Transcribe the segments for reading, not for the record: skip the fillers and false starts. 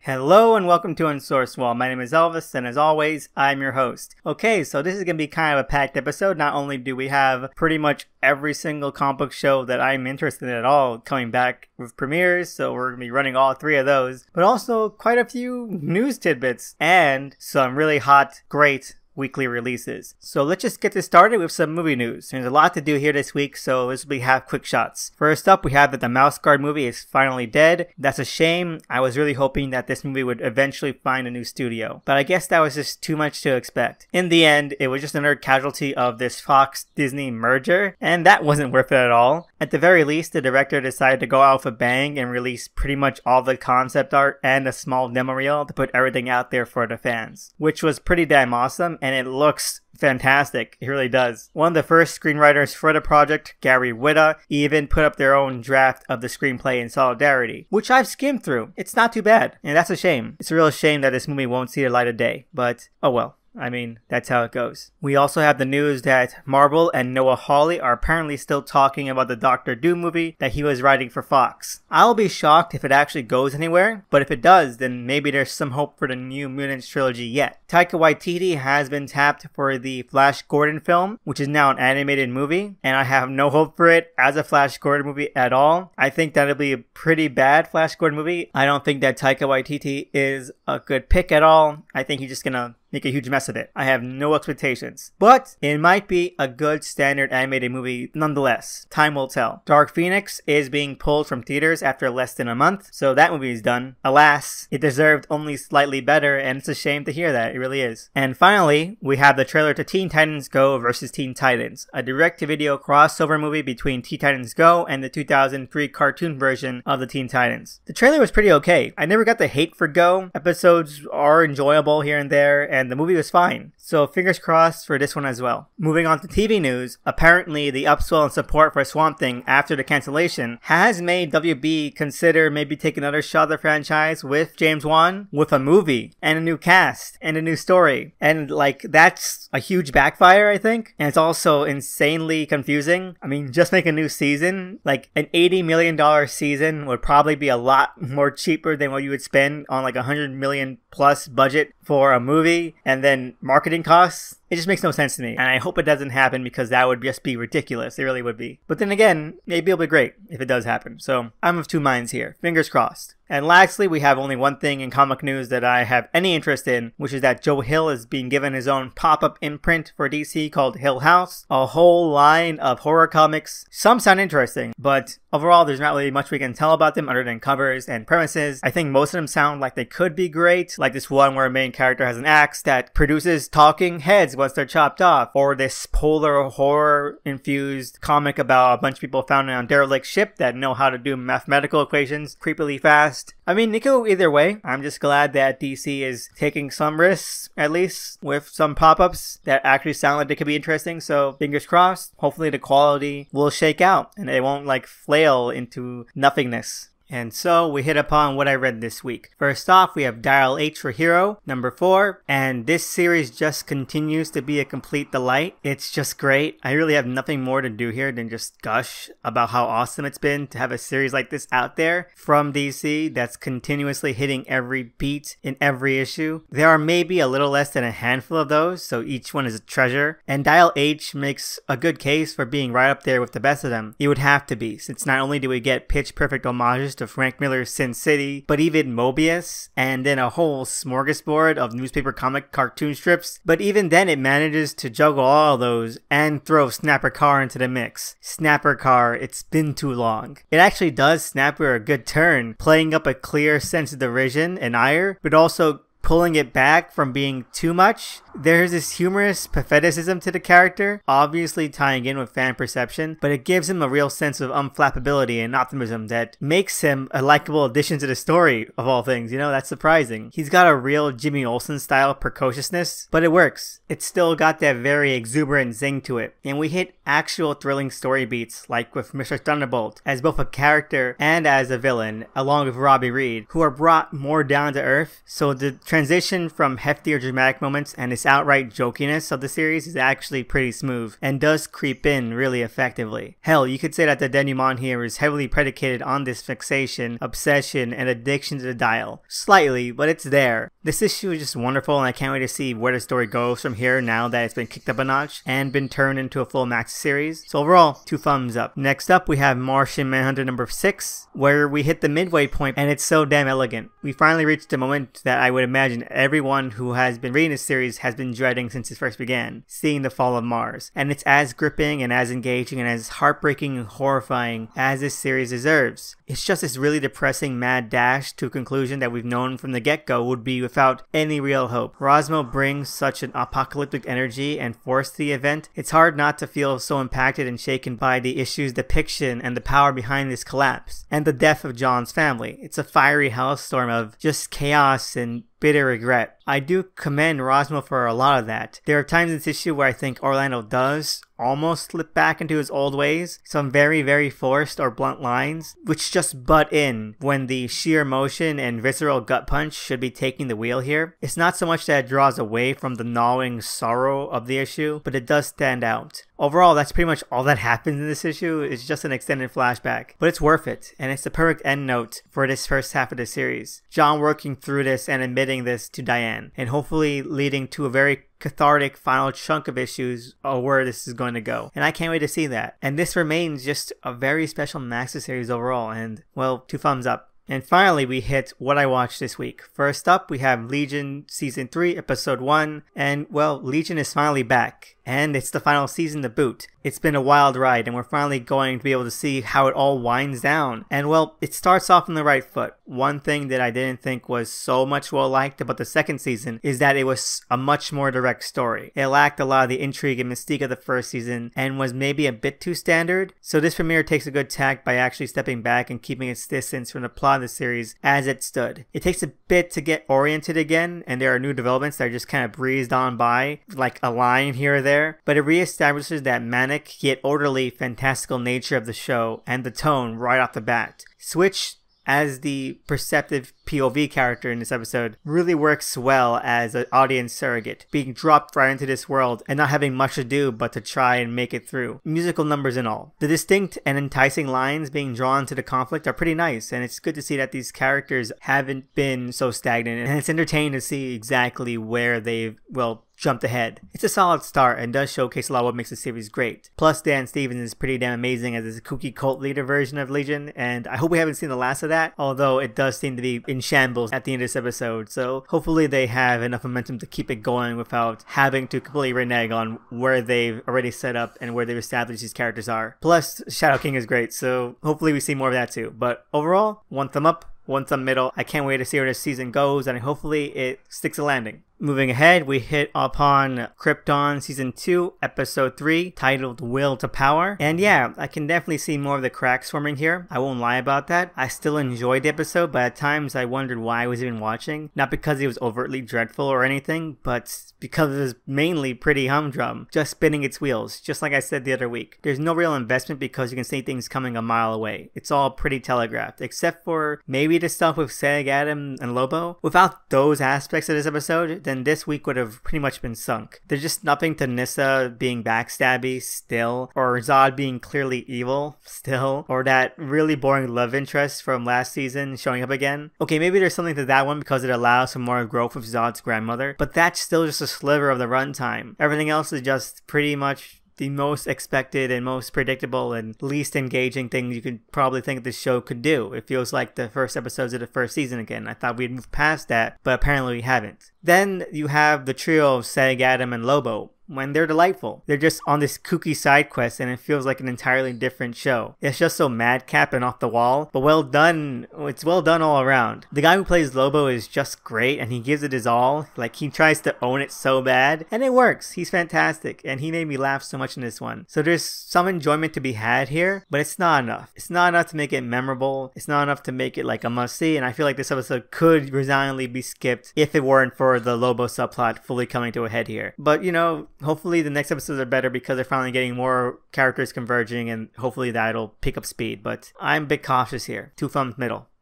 Hello and welcome to Unsourced Wall. My name is Elvis, and as always, I'm your host. Okay, so this is going to be kind of a packed episode. Not only do we have pretty much every single comic book show that I'm interested in at all coming back with premieres, so we're going to be running all three of those, but also quite a few news tidbits and some really hot, great weekly releases. So let's just get this started with some movie news. There's a lot to do here this week, so this will have quick shots. First up, we have that the Mouse Guard movie is finally dead. That's a shame. I was really hoping that this movie would eventually find a new studio, but I guess that was just too much to expect. In the end, it was just another casualty of this Fox-Disney merger, and that wasn't worth it at all. At the very least, the director decided to go out with a bang and release pretty much all the concept art and a small demo reel to put everything out there for the fans, which was pretty damn awesome, and it looks fantastic. It really does. One of the first screenwriters for the project, Gary Whitta, even put up their own draft of the screenplay in solidarity, which I've skimmed through. It's not too bad, and that's a shame. It's a real shame that this movie won't see the light of day, but oh well. I mean, that's how it goes. We also have the news that Marvel and Noah Hawley are apparently still talking about the Doctor Doom movie that he was writing for Fox. I'll be shocked if it actually goes anywhere, but if it does, then maybe there's some hope for the New Mutants trilogy yet. Taika Waititi has been tapped for the Flash Gordon film, which is now an animated movie, and I have no hope for it as a Flash Gordon movie at all. I think that'll be a pretty bad Flash Gordon movie. I don't think that Taika Waititi is a good pick at all. I think he's just gonna make a huge mess of it. I have no expectations, but it might be a good standard animated movie nonetheless. Time will tell. Dark Phoenix is being pulled from theaters after less than a month, so that movie is done. Alas, it deserved only slightly better, and it's a shame to hear that. It really is. And finally, we have the trailer to Teen Titans Go vs. Teen Titans, a direct-to-video crossover movie between Teen Titans Go and the 2003 cartoon version of the Teen Titans. The trailer was pretty okay. I never got the hate for Go. Episodes are enjoyable here and there, and the movie was fine. So fingers crossed for this one as well. Moving on to TV news, apparently the upswell in support for Swamp Thing after the cancellation has made WB consider maybe taking another shot at the franchise with James Wan with a movie and a new cast and a new story. And like, that's a huge backfire, I think. And it's also insanely confusing. I mean, just make a new season. Like, an $80 million season would probably be a lot more cheaper than what you would spend on like $100 million plus budget for a movie, and then marketing costs. It just makes no sense to me, and I hope it doesn't happen because that would just be ridiculous. It really would be. But then again, maybe it'll be great if it does happen. So I'm of two minds here. Fingers crossed. And lastly, we have only one thing in comic news that I have any interest in, which is that Joe Hill is being given his own pop-up imprint for DC called Hill House. A whole line of horror comics. Some sound interesting, but overall there's not really much we can tell about them other than covers and premises. I think most of them sound like they could be great, like this one where a main character has an axe that produces talking heads once they're chopped off, or this polar horror infused comic about a bunch of people found on a derelict ship that know how to do mathematical equations creepily fast. I mean, it could go either way. I'm just glad that DC is taking some risks, at least, with some pop-ups that actually sound like they could be interesting. So fingers crossed. Hopefully the quality will shake out and it won't like flail into nothingness. And so we hit upon what I read this week. First off, we have Dial H for Hero, number 4, and this series just continues to be a complete delight. It's just great. I really have nothing more to do here than just gush about how awesome it's been to have a series like this out there from DC that's continuously hitting every beat in every issue. There are maybe a little less than a handful of those, so each one is a treasure, and Dial H makes a good case for being right up there with the best of them. It would have to be, since not only do we get pitch-perfect homages to Frank Miller's Sin City, but even Mobius, and then a whole smorgasbord of newspaper comic cartoon strips. But even then it manages to juggle all of those and throw Snapper Carr into the mix. Snapper Carr, it's been too long. It actually does Snapper a good turn, playing up a clear sense of derision and ire, but also pulling it back from being too much. There's this humorous patheticism to the character, obviously tying in with fan perception, but it gives him a real sense of unflappability and optimism that makes him a likable addition to the story, of all things. You know, that's surprising. He's got a real Jimmy Olsen style precociousness, but it works. It's still got that very exuberant zing to it, and we hit actual thrilling story beats, like with Mr. Thunderbolt, as both a character and as a villain, along with Robbie Reed, who are brought more down to earth, so the transition from heftier dramatic moments and this outright jokiness of the series is actually pretty smooth and does creep in really effectively. Hell, you could say that the denouement here is heavily predicated on this fixation, obsession, and addiction to the dial. Slightly, but it's there. This issue is just wonderful, and I can't wait to see where the story goes from here now that it's been kicked up a notch and been turned into a full maxi series. So overall, 2 thumbs up. Next up, we have Martian Manhunter number 6, where we hit the midway point, and it's so damn elegant. We finally reached the moment that I would imagine everyone who has been reading this series has been dreading since it first began, seeing the fall of Mars. And it's as gripping and as engaging and as heartbreaking and horrifying as this series deserves. It's just this really depressing mad dash to a conclusion that we've known from the get-go would be without any real hope. Rosmo brings such an apocalyptic energy and force to the event, it's hard not to feel so impacted and shaken by the issue's depiction and the power behind this collapse, and the death of John's family. It's a fiery hellstorm of just chaos and bitter regret. I do commend Rosmo for a lot of that. There are times in this issue where I think Orlando does almost slip back into his old ways, some very forced or blunt lines, which just butt in when the sheer emotion and visceral gut punch should be taking the wheel here. It's not so much that it draws away from the gnawing sorrow of the issue, but it does stand out. Overall, that's pretty much all that happens in this issue. It's just an extended flashback, but it's worth it, and it's the perfect end note for this first half of the series. John working through this and admitting this to Diane, and hopefully leading to a very cathartic final chunk of issues of where this is going to go. And I can't wait to see that. And this remains just a very special maxi series overall, and well, 2 thumbs up. And finally, we hit what I watched this week. First up, we have Legion Season 3, Episode 1, and well, Legion is finally back. And it's the final season to boot. It's been a wild ride, and we're finally going to be able to see how it all winds down. And well, it starts off on the right foot. One thing that I didn't think was so much well liked about the second season is that it was a much more direct story. It lacked a lot of the intrigue and mystique of the first season and was maybe a bit too standard. So this premiere takes a good tack by actually stepping back and keeping its distance from the plot of the series as it stood. It takes a bit to get oriented again, and there are new developments that are just kind of breezed on by, like a line here or there. But it reestablishes that manic yet orderly fantastical nature of the show and the tone right off the bat. Switch, as the perceptive POV character in this episode, really works well as an audience surrogate, being dropped right into this world and not having much to do but to try and make it through, musical numbers and all. The distinct and enticing lines being drawn to the conflict are pretty nice, and it's good to see that these characters haven't been so stagnant, and it's entertaining to see exactly where they've, well, jumped ahead. It's a solid start and does showcase a lot of what makes the series great. Plus, Dan Stevens is pretty damn amazing as this kooky cult leader version of Legion, and I hope we haven't seen the last of that, although it does seem to be in shambles at the end of this episode, so hopefully they have enough momentum to keep it going without having to completely renege on where they've already set up and where they've established these characters are. Plus, Shadow King is great, so hopefully we see more of that too. But overall, 1 thumb up, 1 thumb middle. I can't wait to see where this season goes, and hopefully it sticks a landing. Moving ahead, we hit upon Krypton Season 2, Episode 3, titled Will to Power. And yeah, I can definitely see more of the cracks forming here. I won't lie about that. I still enjoyed the episode, but at times I wondered why I was even watching. Not because it was overtly dreadful or anything, but because it was mainly pretty humdrum, just spinning its wheels, just like I said the other week. There's no real investment because you can see things coming a mile away. It's all pretty telegraphed, except for maybe the stuff with Sag, Adam, and Lobo. Without those aspects of this episode, then this week would have pretty much been sunk. There's just nothing to Nyssa being backstabby still, or Zod being clearly evil still, or that really boring love interest from last season showing up again. Okay, maybe there's something to that one because it allows for more growth with Zod's grandmother, but that's still just a sliver of the runtime. Everything else is just pretty much the most expected and most predictable and least engaging thing you could probably think this show could do. It feels like the first episodes of the first season again. I thought we'd moved past that, but apparently we haven't. Then you have the trio of Sag, Adam, and Lobo. When they're delightful. They're just on this kooky side quest and it feels like an entirely different show. It's just so madcap and off the wall, but well done. It's well done all around. The guy who plays Lobo is just great and he gives it his all. Like, he tries to own it so bad and it works. He's fantastic and he made me laugh so much in this one. So there's some enjoyment to be had here, but it's not enough. It's not enough to make it memorable. It's not enough to make it like a must-see, and I feel like this episode could resignedly be skipped if it weren't for the Lobo subplot fully coming to a head here. But you know, hopefully the next episodes are better because they're finally getting more characters converging and hopefully that'll pick up speed. But I'm a bit cautious here. 2 thumbs middle.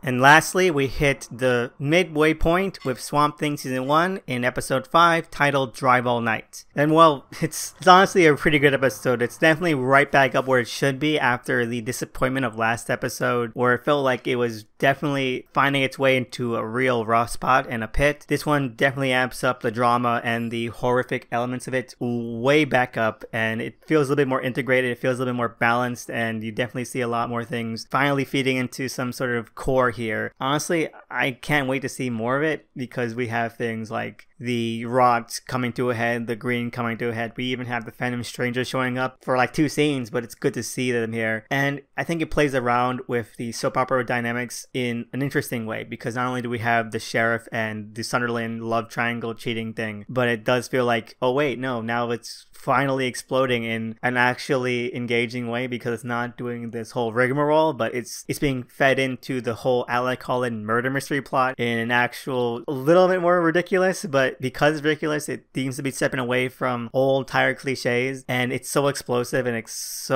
And lastly, we hit the midway point with Swamp Thing Season 1 in Episode 5, titled Drive All Night. And well, it's honestly a pretty good episode. It's definitely right back up where it should be after the disappointment of last episode, where it felt like it was definitely finding its way into a real rough spot and a pit. This one definitely amps up the drama and the horrific elements of it way back up, and it feels a little bit more integrated, it feels a little bit more balanced, and you definitely see a lot more things finally feeding into some sort of core here. Honestly, I can't wait to see more of it, because we have things like the rot coming to a head, the green coming to a head. We even have the Phantom Stranger showing up for like 2 scenes, but it's good to see them here. And I think it plays around with the soap opera dynamics in an interesting way, because not only do we have the sheriff and the Sunderland love triangle cheating thing, but it does feel like, oh wait, no, now it's finally exploding in an actually engaging way, because it's not doing this whole rigmarole, but it's being fed into the whole Alec Holland murder mystery plot in an actual, a little bit more ridiculous, but because it's ridiculous, it seems to be stepping away from old tired cliches, and it's so explosive and it's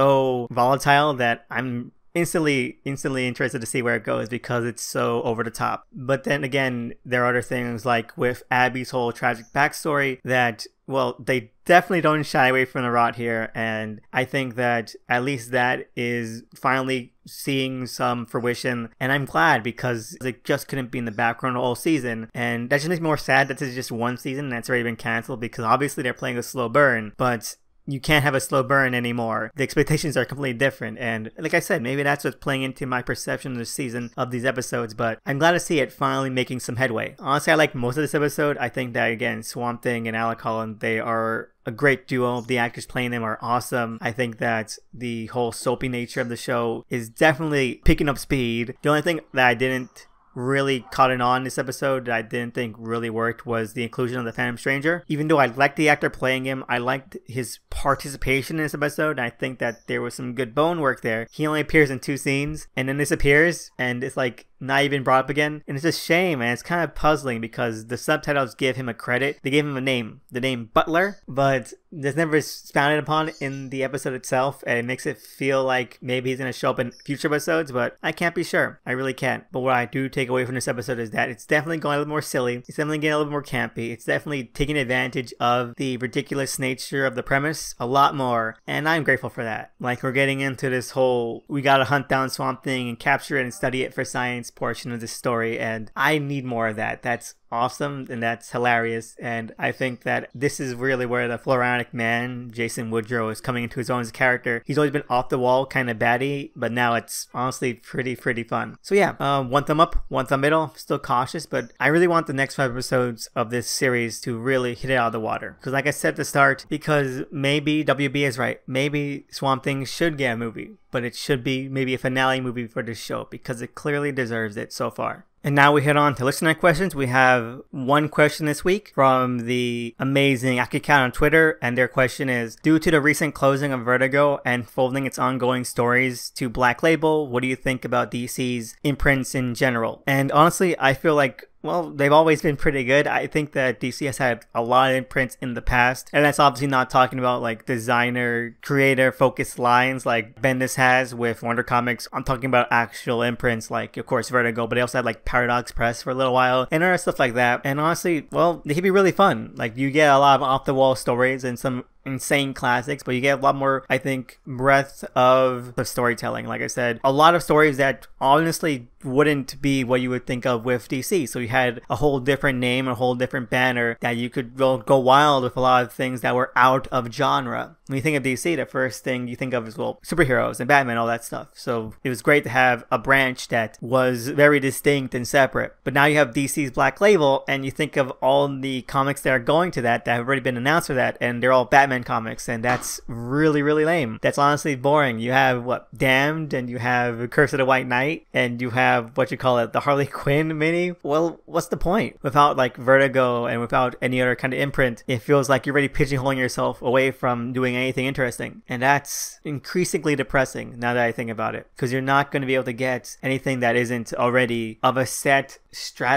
so volatile that I'm instantly interested to see where it goes, because it's so over the top. But then again, there are other things like with Abby's whole tragic backstory that, well, they definitely don't shy away from the rot here, and I think that at least that is finally seeing some fruition, and I'm glad, because it just couldn't be in the background all season, and that just makes me more sad that this is just one season and that's already been canceled, because obviously they're playing a slow burn, but you can't have a slow burn anymore. The expectations are completely different, and like I said, maybe that's what's playing into my perception of the season of these episodes, but I'm glad to see it finally making some headway. Honestly, I like most of this episode. I think that, again, Swamp Thing and Alec Holland, they are a great duo. The actors playing them are awesome. I think that the whole soapy nature of the show is definitely picking up speed. The only thing that I didn't really caught it on this episode that I didn't think really worked was the inclusion of the Phantom Stranger. Even though I liked the actor playing him, I liked his participation in this episode, and I think that there was some good bone work there. He only appears in 2 scenes and then disappears, and it's like not even brought up again, and it's a shame, and it's kind of puzzling, because the subtitles give him a credit. They gave him a name, the name Butler, but that's never expounded upon in the episode itself, and it makes it feel like maybe he's going to show up in future episodes, but I can't be sure. I really can't. But what I do take away from this episode is that it's definitely going a little more silly. It's definitely getting a little more campy. It's definitely taking advantage of the ridiculous nature of the premise a lot more, and I'm grateful for that. Like, we're getting into this whole, we gotta hunt down Swamp Thing and capture it and study it for science portion of this story, and I need more of that. That's awesome, and that's hilarious, and I think that this is really where the Floronic Man, Jason Woodrow, is coming into his own as a character. He's always been off the wall, kind of baddie, but now it's honestly pretty fun. So yeah, 1 thumb up, 1 thumb middle. Still cautious, but I really want the next 5 episodes of this series to really hit it out of the water, because like I said at the start, because maybe WB is right, maybe Swamp Thing should get a movie, but it should be maybe a finale movie for this show, because it clearly deserves it so far. And now we head on to listener questions. We have one question this week from the amazing Akikat on Twitter, and their question is, due to the recent closing of Vertigo and folding its ongoing stories to Black Label, what do you think about DC's imprints in general? And honestly, I feel like, well, they've always been pretty good. I think that DC has had a lot of imprints in the past, and that's obviously not talking about like designer, creator focused lines like Bendis has with Wonder Comics. I'm talking about actual imprints like, of course, Vertigo, but they also had like Paradox Press for a little while and other stuff like that. And honestly, well, they can be really fun. Like, you get a lot of off the wall stories and some insane classics, but you get a lot more, I think, breadth of the storytelling. Like I said, a lot of stories that honestly wouldn't be what you would think of with DC. So you had a whole different name, a whole different banner that you could go wild with a lot of things that were out of genre. When you think of DC, the first thing you think of is, well, superheroes and Batman, all that stuff. So it was great to have a branch that was very distinct and separate. But now you have DC's Black Label, and you think of all the comics that are going to that have already been announced for that, and they're all Batman comics, and that's really lame. That's honestly boring. You have, what, Damned, and you have Curse of the White Knight, and you have, what you call it, the Harley Quinn mini. Well, what's the point? Without like Vertigo and without any other kind of imprint, it feels like you're already pigeonholing yourself away from doing anything interesting, and that's increasingly depressing now that I think about it, because you're not going to be able to get anything that isn't already of a set strata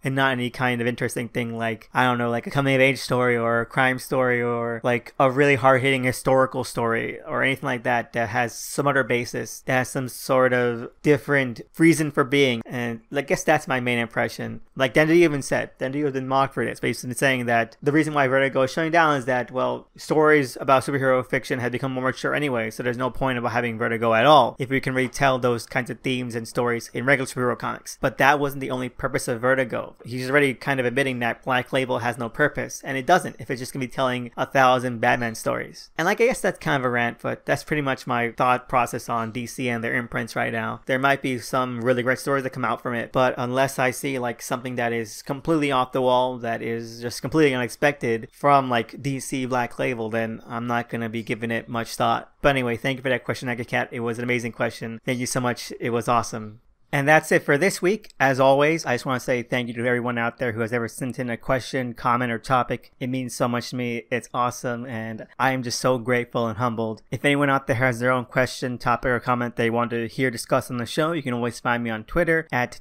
and not any kind of interesting thing like, I don't know, like a coming of age story or a crime story or like a really hard-hitting historical story or anything like that that has some other basis, that has some sort of different reason for being. And I guess that's my main impression. Like Dendy even said, Dendy was been mocked for this, basically saying that the reason why Vertigo is shutting down is that, well, stories about superhero fiction had become more mature anyway, so there's no point about having Vertigo at all if we can retell those kinds of themes and stories in regular superhero comics. But that wasn't the only purpose of Vertigo. He's already kind of admitting that Black Label has no purpose, and it doesn't if it's just gonna be telling 1,000 Batman stories. And like, I guess that's kind of a rant, but that's pretty much my thought process on DC and their imprints right now. There might be some really great stories that come out from it, but unless I see like something that is completely off the wall, that is just completely unexpected from like DC Black Label, then I'm not gonna be giving it much thought. But anyway, thank you for that question, Cat. It was an amazing question. Thank you so much. It was awesome. And that's it for this week. As always, I just want to say thank you to everyone out there who has ever sent in a question, comment, or topic. It means so much to me. It's awesome, and I am just so grateful and humbled. If anyone out there has their own question, topic, or comment they want to hear discussed on the show, you can always find me on Twitter at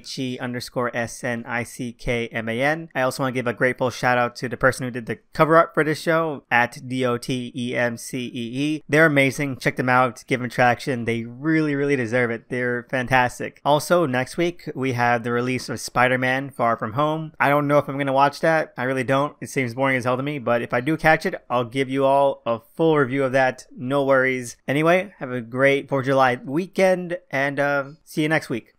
THE_SNICKMAN. I also want to give a grateful shout out to the person who did the cover art for this show at DOTEMCEE. They're amazing. Check them out. Give them traction. They really, really deserve it. They're fantastic. Also, next week, we have the release of Spider-Man Far From Home. I don't know if I'm going to watch that. I really don't. It seems boring as hell to me, but if I do catch it, I'll give you all a full review of that. No worries. Anyway, have a great 4th of July weekend, and see you next week.